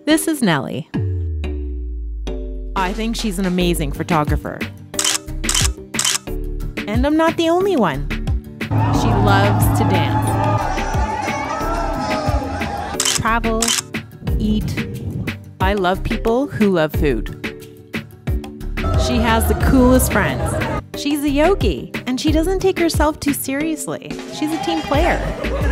This is Nellie. I think she's an amazing photographer. And I'm not the only one. She loves to dance, travel, eat. I love people who love food. She has the coolest friends. She's a yogi, and she doesn't take herself too seriously. She's a team player.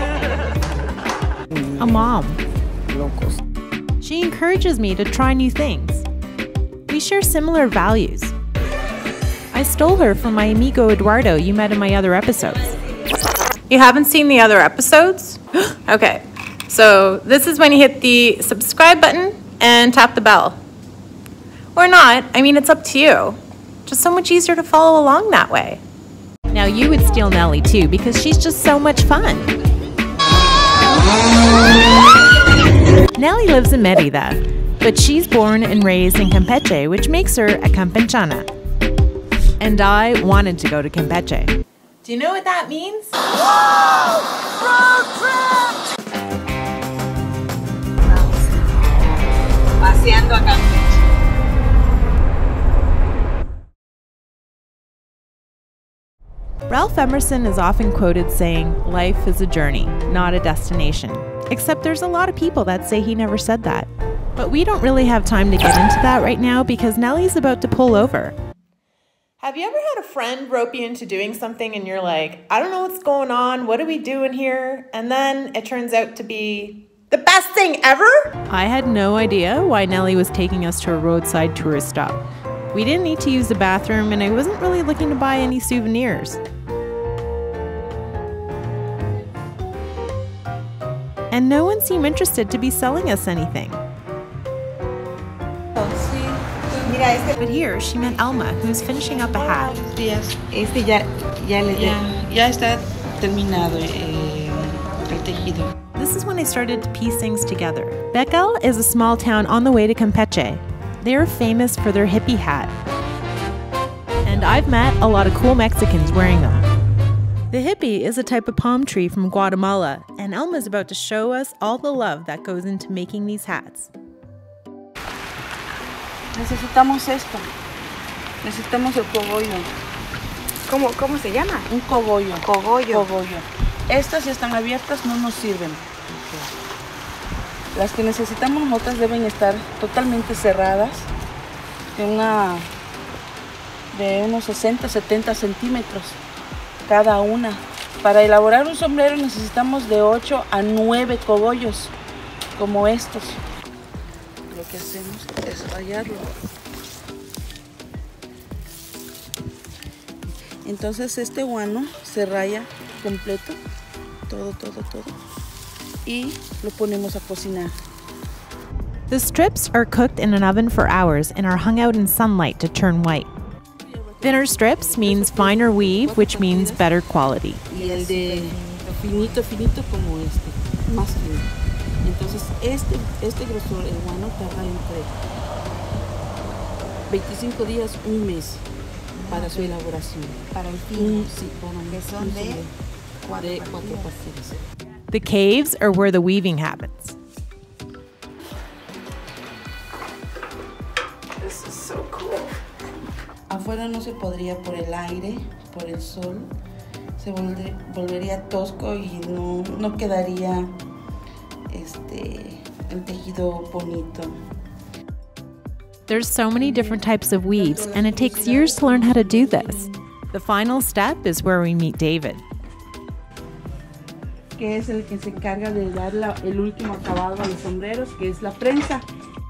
A mom. She encourages me to try new things. We share similar values. I stole her from my amigo Eduardo you met in my other episodes. You haven't seen the other episodes? Okay, so this is when you hit the subscribe button and tap the bell. Or not, I mean, it's up to you. Just so much easier to follow along that way. Now you would steal Nellie too, because she's just so much fun. Nellie lives in Mérida, but she's born and raised in Campeche, which makes her a Campechana. And I wanted to go to Campeche. Do you know what that means? Paseando a Campeche. Ralph Emerson is often quoted saying, "Life is a journey, not a destination." Except there's a lot of people that say he never said that. But we don't really have time to get into that right now because Nellie's about to pull over. Have you ever had a friend rope you into doing something and you're like, I don't know what's going on, what are we doing here? And then it turns out to be the best thing ever? I had no idea why Nellie was taking us to a roadside tourist stop. We didn't need to use the bathroom and I wasn't really looking to buy any souvenirs. And no one seemed interested to be selling us anything. But here she met Alma, who's finishing up a hat. Ya está terminado el tejido. This is when I started to piece things together. Becal is a small town on the way to Campeche. They are famous for their hippie hat. And I've met a lot of cool Mexicans wearing them. The hippie is a type of palm tree from Guatemala, and Alma is about to show us all the love that goes into making these hats. Necesitamos esto. Necesitamos el cogollo. ¿Cómo se llama? Un cogollo. Cogollo. Cogollo. Estas si están abiertas no nos sirven. Las que necesitamos nosotras deben estar totalmente cerradas, de unos 60-70 centímetros cada una. Para elaborar un sombrero necesitamos de 8 a 9 cogollos como estos. Lo que hacemos es rayarlo. Entonces este guano se raya completo, todo. Y lo ponemos a cocinar. The strips are cooked in an oven for hours and are hung out in sunlight to turn white. Thinner strips means finer weave, which means better quality. Y el de finito como este, más fino. Entonces este grosor, el guano tarda entre 25 días, un mes para su elaboración. Para el fino. Sí, para un Que son de cuatro pastillas. The caves are where the weaving happens. This is so cool. Afuera no se podría por el aire, por el sol. Se volvería tosco y no quedaría el tejido bonito. There's so many different types of weaves, and it takes years to learn how to do this. The final step is where we meet David. Que es el que se encarga de dar el último acabado a los sombreros, que es la prensa.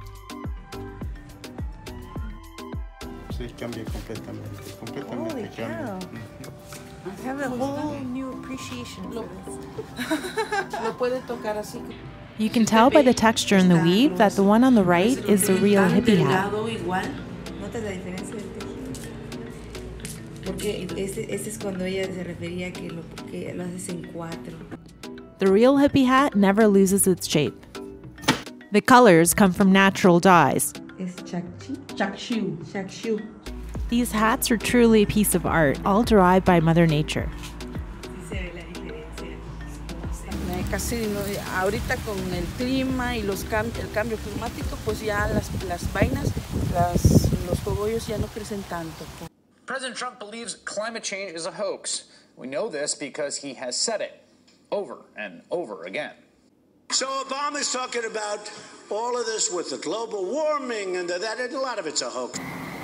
Sí, cambia completamente Holy cambia. cow. I have a whole new appreciation for this. Lo puede tocar así. You can tell by the texture in the weave that the one on the right is the real hippie hat. ¿Notas la diferencia del tejido? Porque ese es cuando ella se refería que lo haces en 4. The real hippie hat never loses its shape. The colors come from natural dyes. Es Chakshu. These hats are truly a piece of art, all derived by Mother Nature. Sí se ve la diferencia. casi, ¿no? Ahorita con el clima y el cambio climático, pues ya las vainas, los cogollos ya no crecen tanto. President Trump believes climate change is a hoax. We know this because he has said it over and over again. So Obama's talking about all of this with the global warming and that, and a lot of it's a hoax.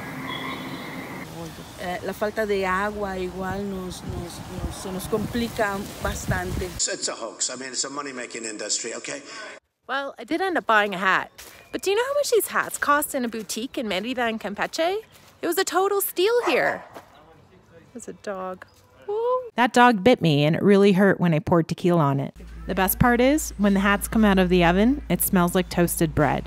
La falta de agua igual se nos complica bastante. It's a hoax. I mean, it's a money-making industry, okay? Well, I did end up buying a hat. But do you know how much these hats cost in a boutique in Mérida and Campeche? It was a total steal here. There's a dog. Ooh. That dog bit me, and it really hurt when I poured tequila on it. The best part is, when the hats come out of the oven, it smells like toasted bread.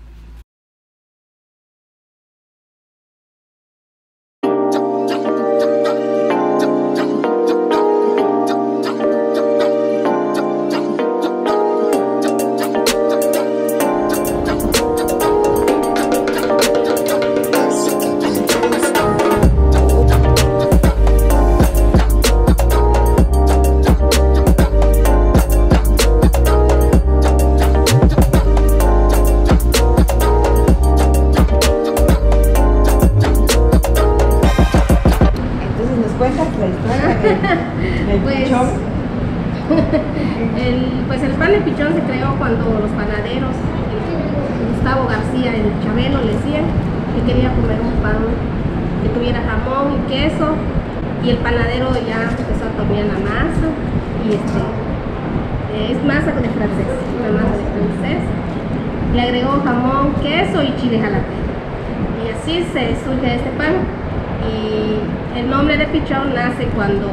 Pues el pan de pichón se creó cuando los panaderos, Gustavo García, el Chabelo, le decían que quería comer un pan que tuviera jamón y queso, y el panadero ya empezó a tornear la masa, y es masa de francés, una masa de francés, le agregó jamón, queso y chile jalapeño, y así se surge este pan. Y el nombre de pichón nace cuando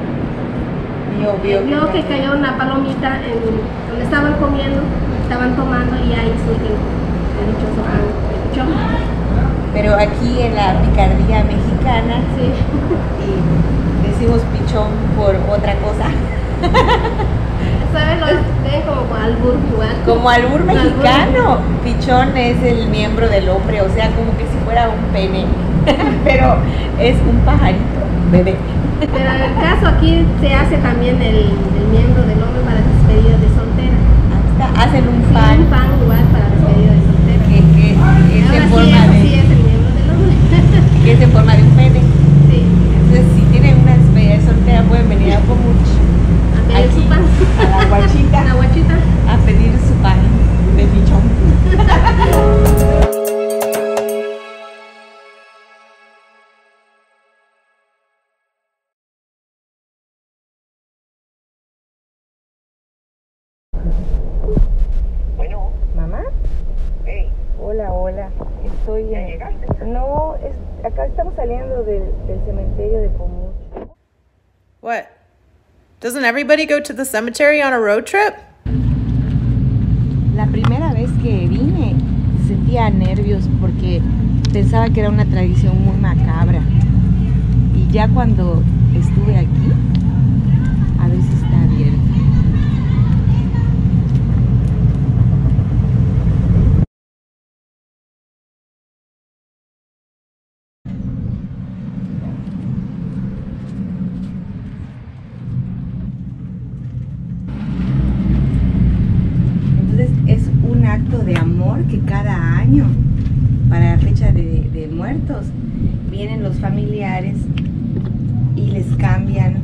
vio que cayó una palomita donde estaban comiendo, estaban tomando, y ahí surge el dichoso pan de pichón. Pero aquí en la picardía mexicana, sí, y decimos pichón por otra cosa. ¿Sabes? Lo ven como albur igual. Como albur mexicano. Pichón es el miembro del hombre, o sea, como que si fuera un pene. Pero es un pajarito, bebé. Pero en el caso aquí se hace también el miembro del hombre para despedida de soltera. Hasta hacen un sí, pan. Un pan igual para despedida de soltera. Que es en forma de... Sí, es el miembro del hombre. Que es en forma de un pene. Sí. Entonces, si tienen una despedida de soltera, pueden venir a Pomuch. A pedir su pan. A la guachita. La guachita. A pedir su pan de pichón. Bueno. ¿Mamá? Hey. Hola. Estoy... ¿Ya llegaste? No, acá estamos saliendo del cementerio de Pomuch. What? Doesn't everybody go to the cemetery on a road trip? La primera vez que vine sentía nervios porque pensaba que era una tradición muy macabra. Y ya cuando estuve aquí, a veces está abierto. Es un acto de amor que cada año, para la fecha de muertos, vienen los familiares y les cambian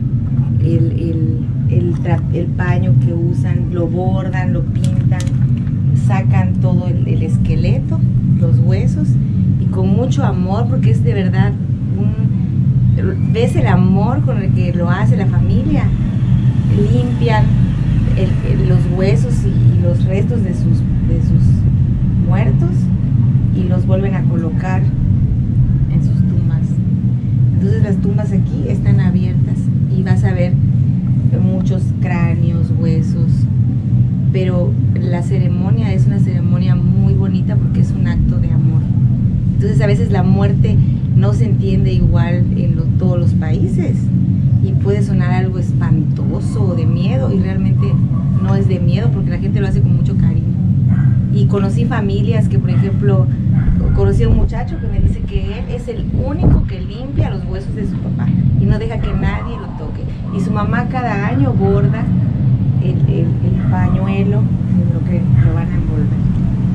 el paño que usan, lo bordan, lo pintan, sacan todo el esqueleto, los huesos, y con mucho amor, porque es de verdad ves el amor con el que lo hace la familia. Limpian los huesos y los restos de sus muertos y los vuelven a colocar en sus tumbas. Entonces las tumbas aquí están abiertas y vas a ver muchos cráneos, huesos, pero la ceremonia es una ceremonia muy bonita porque es un acto de amor. Entonces a veces la muerte no se entiende igual en todos los países y puede sonar algo espantoso o de miedo, y realmente no es de miedo porque la gente lo hace con mucho cariño. Y conocí familias que, por ejemplo, conocí a un muchacho que me dice que él es el único que limpia los huesos de su papá y no deja que nadie lo toque. Y su mamá cada año borda el pañuelo en lo que lo van a envolver.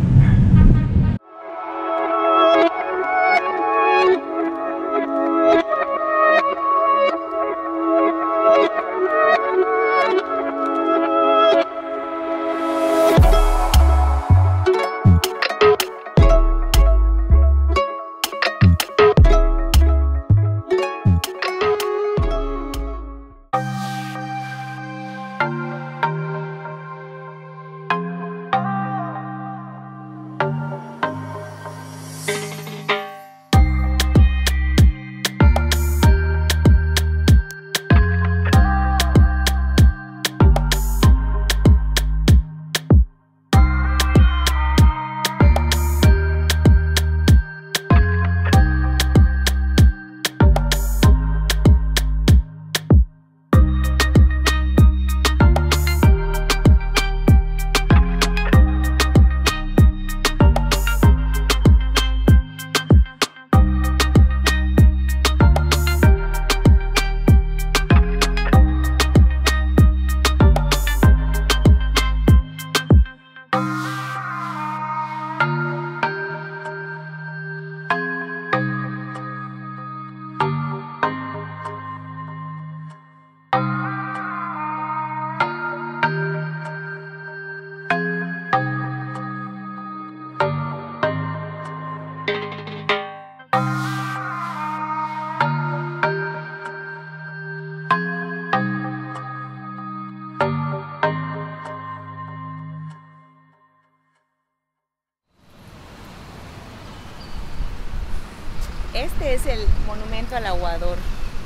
Este es el monumento al aguador.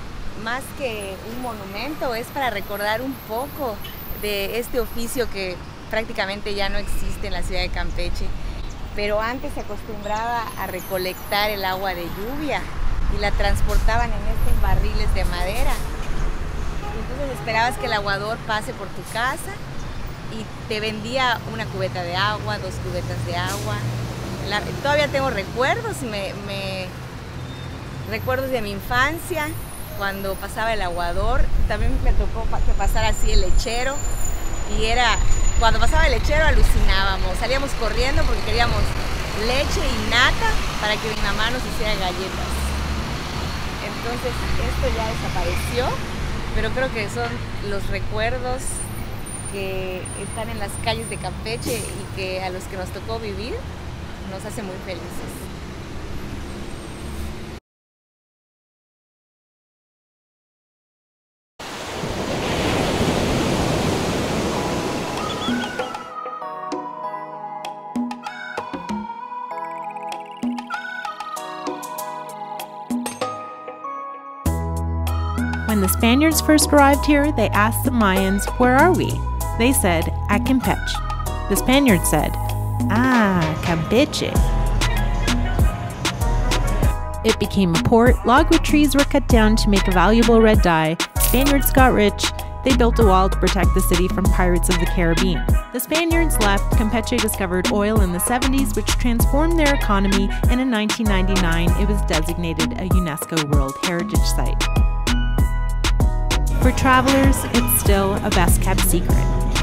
Más que un monumento, es para recordar un poco de este oficio que prácticamente ya no existe en la ciudad de Campeche. Pero antes se acostumbraba a recolectar el agua de lluvia y la transportaban en estos barriles de madera. Entonces esperabas que el aguador pase por tu casa y te vendía una cubeta de agua, 2 cubetas de agua. Todavía tengo recuerdos, recuerdos de mi infancia, cuando pasaba el aguador. También me tocó que pasara así el lechero, y cuando pasaba el lechero alucinábamos, salíamos corriendo porque queríamos leche y nata para que mi mamá nos hiciera galletas. Entonces esto ya desapareció, pero creo que son los recuerdos que están en las calles de Campeche y que a los que nos tocó vivir nos hace muy felices. When the Spaniards first arrived here, they asked the Mayans, "Where are we?" They said, "At Campeche." The Spaniards said, "Ah, Campeche." It became a port, logwood trees were cut down to make a valuable red dye, Spaniards got rich, they built a wall to protect the city from pirates of the Caribbean. The Spaniards left, Campeche discovered oil in the 70s, which transformed their economy, and in 1999 it was designated a UNESCO World Heritage Site. For travelers, it's still a best-kept secret.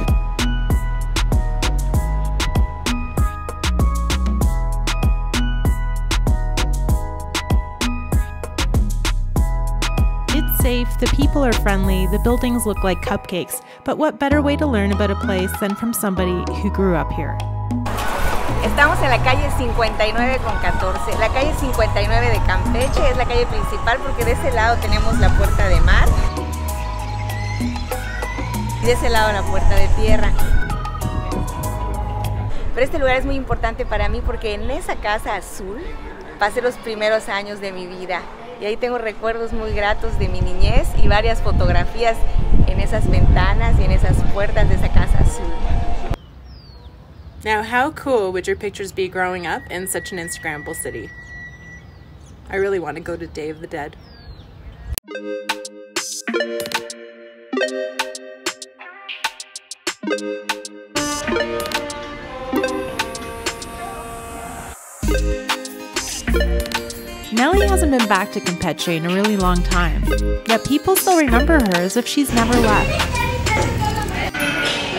It's safe, the people are friendly, the buildings look like cupcakes, but what better way to learn about a place than from somebody who grew up here? Estamos en la calle 59 con 14. La calle 59 de Campeche es la calle principal porque de ese lado tenemos la Puerta de Mar. Y de ese lado la Puerta de Tierra. Pero este lugar es muy importante para mí porque en esa casa azul pasé los primeros años de mi vida. Y ahí tengo recuerdos muy gratos de mi niñez y varias fotografías en esas ventanas y en esas puertas de esa casa azul. Now, how cool would your pictures be growing up in such an Instagrammable city? I really want to go to Day of the Dead. Nellie hasn't been back to Campeche in a really long time, yet people still remember her as if she's never left.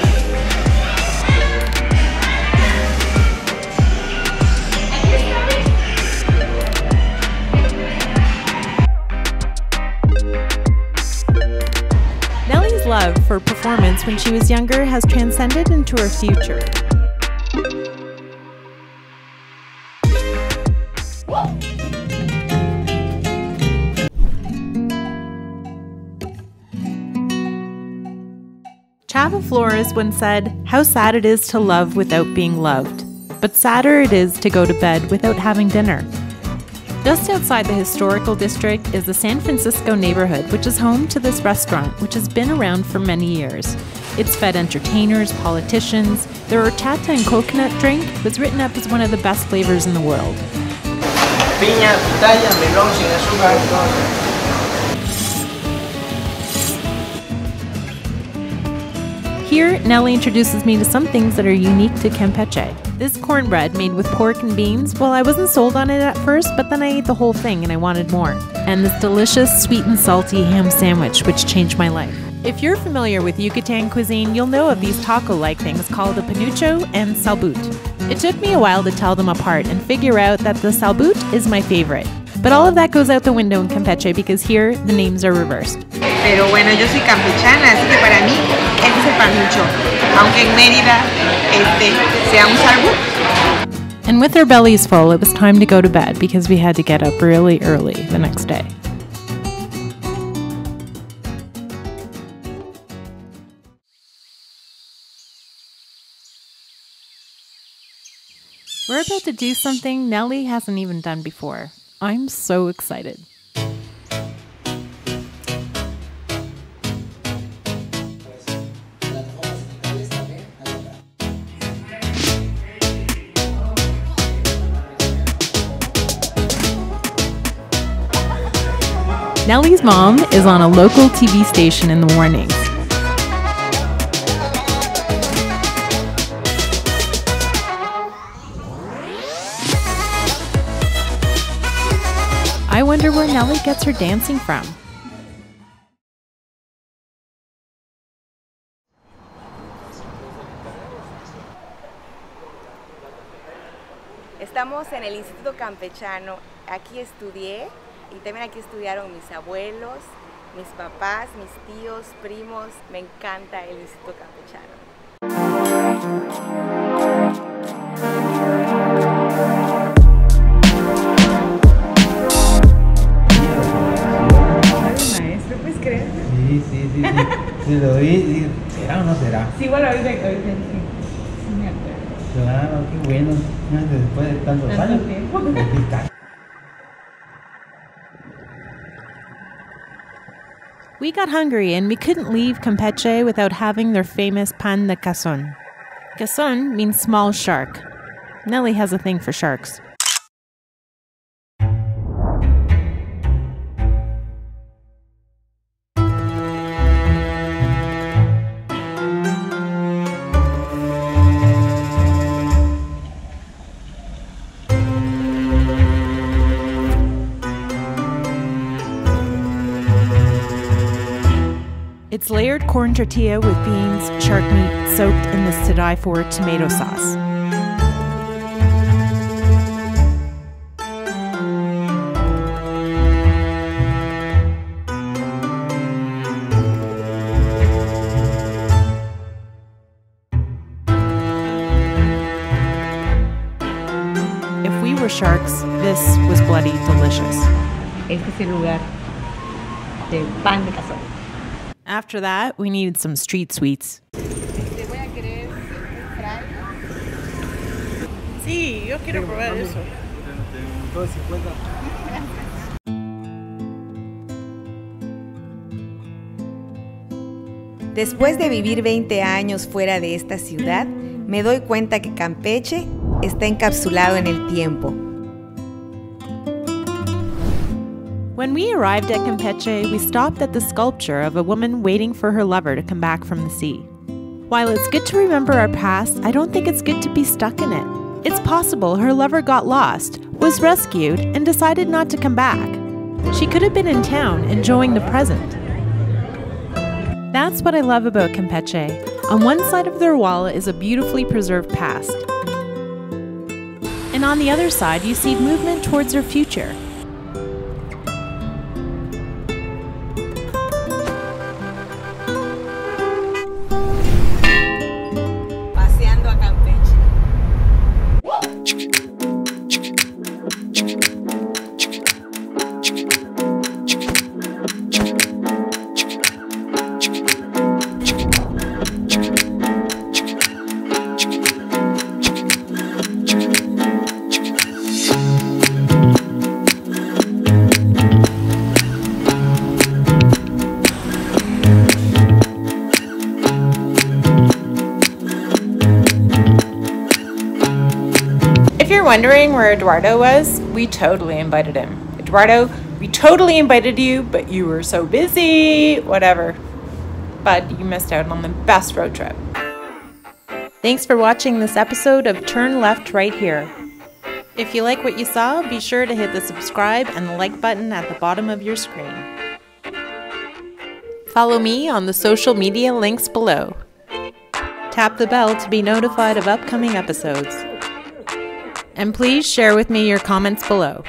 love for performance when she was younger has transcended into her future. Chava Flores once said, "How sad it is to love without being loved, but sadder it is to go to bed without having dinner." Just outside the historical district is the San Francisco neighborhood, which is home to this restaurant, which has been around for many years. It's fed entertainers, politicians. Their horchata and coconut drink was written up as one of the best flavors in the world. Piña, pitaya, melón sin azúcar, todo. Here, Nelly introduces me to some things that are unique to Campeche. This cornbread made with pork and beans, well, I wasn't sold on it at first, but then I ate the whole thing and I wanted more. And this delicious sweet and salty ham sandwich, which changed my life. If you're familiar with Yucatan cuisine, you'll know of these taco-like things called a panucho and salbut. It took me a while to tell them apart and figure out that the salbut is my favorite. But all of that goes out the window in Campeche because here, the names are reversed. Pero bueno, yo soy campechana, así que para mí este es el panucho, aunque en Mérida sea un salbut. And with our bellies full, it was time to go to bed because we had to get up really early the next day. We're about to do something Nelly hasn't even done before. I'm so excited. Nelly's mom is on a local TV station in the mornings. I wonder where Nelly gets her dancing from. Estamos en el Instituto Campechano. Aquí estudié y también aquí estudiaron mis abuelos, mis papás, mis tíos, primos. Me encanta el Instituto Campechano. Maestro, ¿puedes creer? Sí. Si lo vi, digo, ¿será o no será? Sí, bueno, ahorita sí me acuerdo. Claro, qué bueno. Después de tantos años. Tiempo. We got hungry and we couldn't leave Campeche without having their famous pan de cazón. Cazón means small shark. Nelly has a thing for sharks. It's layered corn tortilla with beans, shark meat, soaked in this to-die-for tomato sauce. If we were sharks, this was bloody delicious. Este es el lugar del pan de cazón. After that, we needed some street sweets. Sí, yo quiero probar eso. Después de vivir 20 años fuera de esta ciudad, me doy cuenta que Campeche está encapsulado en el tiempo. When we arrived at Campeche, we stopped at the sculpture of a woman waiting for her lover to come back from the sea. While it's good to remember our past, I don't think it's good to be stuck in it. It's possible her lover got lost, was rescued, and decided not to come back. She could have been in town, enjoying the present. That's what I love about Campeche. On one side of their wall is a beautifully preserved past. And on the other side, you see movement towards their future. wondering where Eduardo was, we totally invited him. Eduardo, we totally invited you, but you were so busy, whatever. But you missed out on the best road trip. Thanks for watching this episode of Turn Left Right Here. If you like what you saw, be sure to hit the subscribe and the like button at the bottom of your screen. Follow me on the social media links below. Tap the bell to be notified of upcoming episodes. And please share with me your comments below.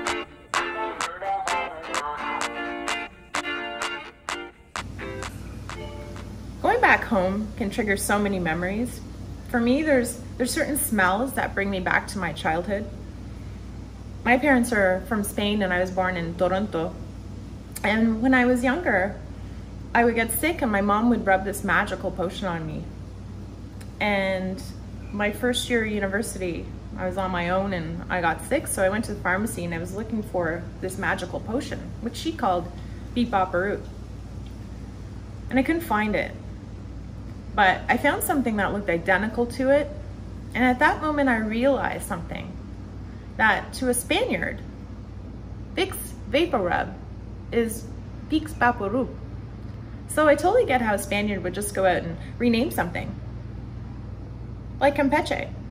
Going back home can trigger so many memories. For me, there's certain smells that bring me back to my childhood. My parents are from Spain and I was born in Toronto. And when I was younger, I would get sick and my mom would rub this magical potion on me. And my first year of university, I was on my own and I got sick, so I went to the pharmacy and I was looking for this magical potion, which she called Beep Bop Root. And I couldn't find it. But I found something that looked identical to it. And at that moment I realized something. That to a Spaniard, Vicks Vapor Rub is Vicks Vaporub. So I totally get how a Spaniard would just go out and rename something. Like Campeche.